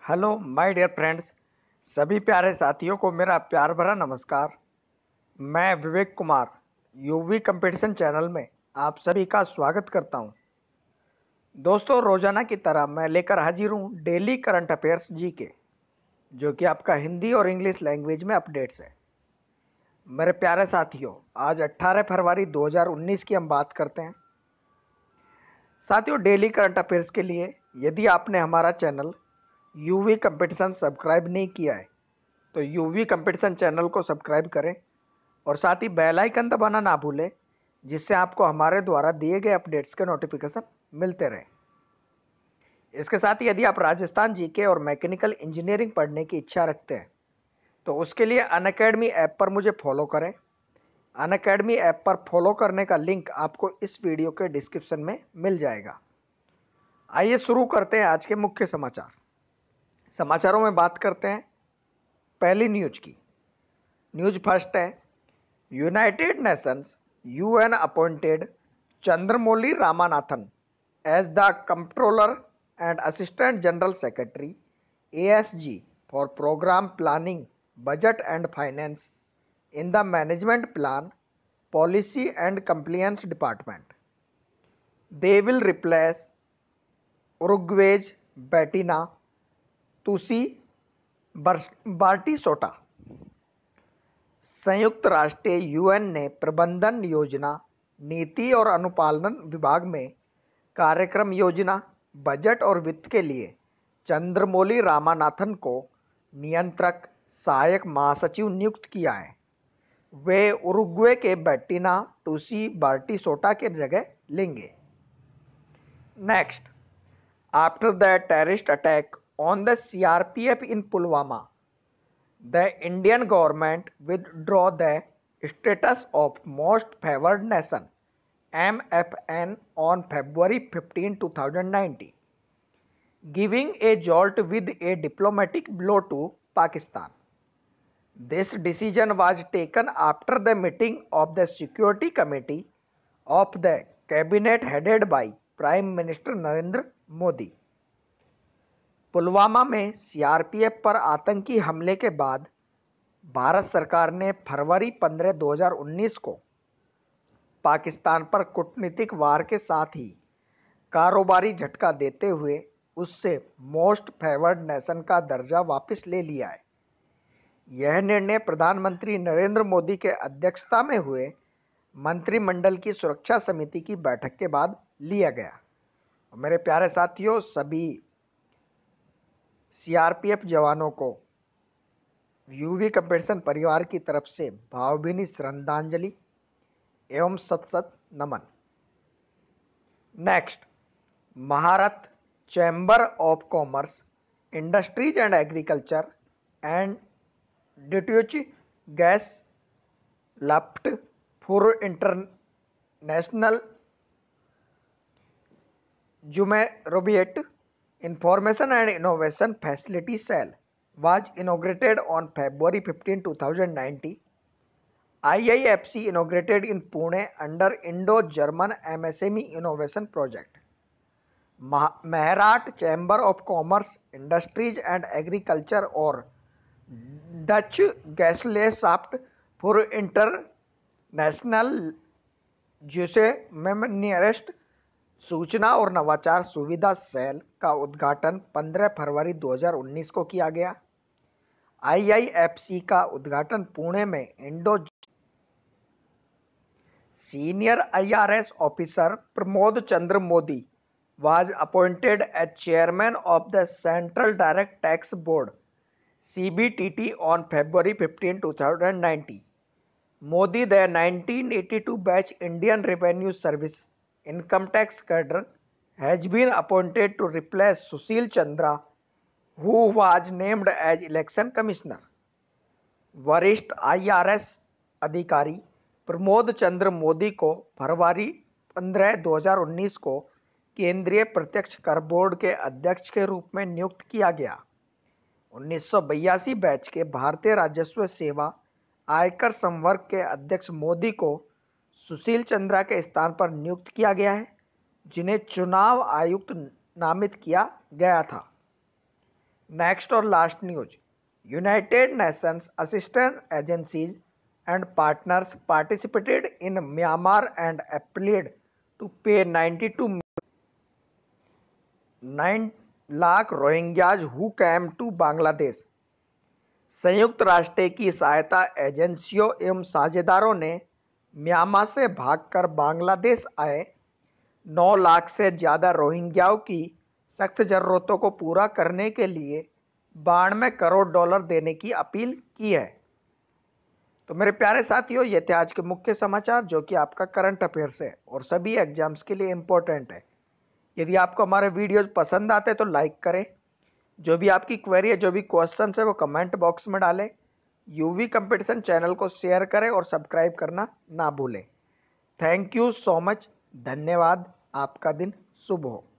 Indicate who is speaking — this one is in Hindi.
Speaker 1: हेलो माय डियर फ्रेंड्स, सभी प्यारे साथियों को मेरा प्यार भरा नमस्कार। मैं Vivek Kumar UV competition channel में आप सभी का स्वागत करता हूं। दोस्तों, रोजाना की तरह मैं लेकर हाजिर हूं डेली करंट अफेयर्स जीके, जो कि आपका हिंदी और इंग्लिश लैंग्वेज में अपडेट्स है। मेरे प्यारे साथियों, आज 18 फरवरी 2019 की हम बात करते हैं। साथियों, डेली करंट अफेयर्स के लिए यदि आपने हमारा चैनल यूवी कंपटीशन सब्सक्राइब नहीं किया है तो यूवी कंपटीशन चैनल को सब्सक्राइब करें और साथ ही बेल आइकन दबाना ना भूलें, जिससे आपको हमारे द्वारा दिए गए अपडेट्स के नोटिफिकेशन मिलते रहें। इसके साथ ही यदि आप राजस्थान जीके और मैकेनिकल इंजीनियरिंग पढ़ने की इच्छा रखते हैं तो उसके लिए अनअकैडमी ऐप पर मुझे फॉलो करें। अनअकैडमी ऐप पर फॉलो करने का लिंक आपको इस वीडियो के डिस्क्रिप्शन में मिल जाएगा। आइए शुरू करते हैं आज के मुख्य समाचारों में बात करते हैं पहली न्यूज की। न्यूज फर्स्ट है, United Nations UN appointed Chandramouli Ramanathan as the controller and assistant general secretary ASG for programme planning budget and finance in the management plan policy and compliance department. They will replace Uruguay's Bettina Tucci Bartsiotas. संयुक्त राष्ट्र यूएन ने प्रबंधन योजना, नीति और अनुपालन विभाग में कार्यक्रम योजना, बजट और वित्त के लिए चंद्रमौली रामानाथन को नियंत्रक सहायक महासचिव नियुक्त किया है। वे उरुग्वे के बेटिना टूसी बार्टिसोटा के जगह लेंगे। Next, after the terrorist attack on the CRPF in Pulwama, the Indian government withdrew the status of Most Favored Nation (MFN) on February 15, 2019, giving a jolt with a diplomatic blow to Pakistan. This decision was taken after the meeting of the Security Committee of the Cabinet headed by Prime Minister Narendra Modi. Pulwama में सीआरपीएफ पर आतंकी हमले के बाद भारत सरकार ने फरवरी 15, 2019 को पाकिस्तान पर कूटनीतिक वार के साथ ही कारोबारी झटका देते हुए उससे मोस्ट फेवर्ड नेशन का दर्जा वापस ले लिया है। यह निर्णय प्रधानमंत्री नरेंद्र मोदी के अध्यक्षता में हुए मंत्रिमंडल की सुरक्षा समिति की बैठक के बाद लिया गया। मेरे प्यारे साथियों, सभी सीआरपीएफ जवानों को यूवी कंपटीशन परिवार की तरफ से भावभीनी श्रद्धांजलि एवं सत नमन। Next, Maharashtra chamber of commerce, industries and agriculture and duties gas left for international जुमेरोबिएट Information and Innovation Facility Cell was inaugurated on February 15, 2019. IIFC inaugurated in Pune under Indo-German MSME Innovation Project. Maharashtra Chamber of Commerce, Industries and Agriculture और Dutch Gesellschaft for International Zusammenarbeit सूचना और नवाचार सुविधा सेल का उद्घाटन 15 फरवरी 2019 को किया गया। आईआईएफसी का उद्घाटन पुणे में Indo senior IRS officer Pramod Chandra Modi was appointed as chairman of the Central Direct Tax Board CBTT on February 15, 2019. Modi, the 1982 batch Indian Revenue Service income tax cadre, has been appointed to replace Sushil Chandra, who was named as election commissioner. वरिष्ठ आईआरएस अधिकारी प्रमोद चंद्र मोदी को फरवरी 15, 2019 को केंद्रीय प्रत्यक्ष कर बोर्ड के अध्यक्ष के रूप में नियुक्त किया गया। 1982 बैच के भारतीय राजस्व सेवा आयकर संवर्ग के अध्यक्ष मोदी को सुशील चंद्रा के स्थान पर नियुक्त किया गया है, जिन्हें चुनाव आयुक्त नामित किया गया था। नेक्स्ट और last news, United Nations assistance agencies and partners participated in Myanmar and applied to pay 9 lakh Rohingyas who came to Bangladesh. संयुक्त राष्ट्र की सहायता एजेंसियों एवं साझेदारों ने म्यांमार से भागकर बांग्लादेश आए 9 लाख से ज़्यादा रोहिंग्याओं की सख्त ज़रूरतों को पूरा करने के लिए 92 करोड़ डॉलर देने की अपील की है। तो मेरे प्यारे साथियों, ये थे आज के मुख्य समाचार जो कि आपका करंट अफेयर्स है और सभी एग्जाम्स के लिए इम्पोर्टेंट है। यदि आपको हमारे वीडियोज पसंद आते हैं तो लाइक करें। जो भी आपकी क्वेरी है, जो भी क्वेश्चन है, वो कमेंट बॉक्स में डालें। यूवी कंपटीशन चैनल को शेयर करें और सब्सक्राइब करना ना भूलें। Thank you so much. धन्यवाद। आपका दिन शुभ हो।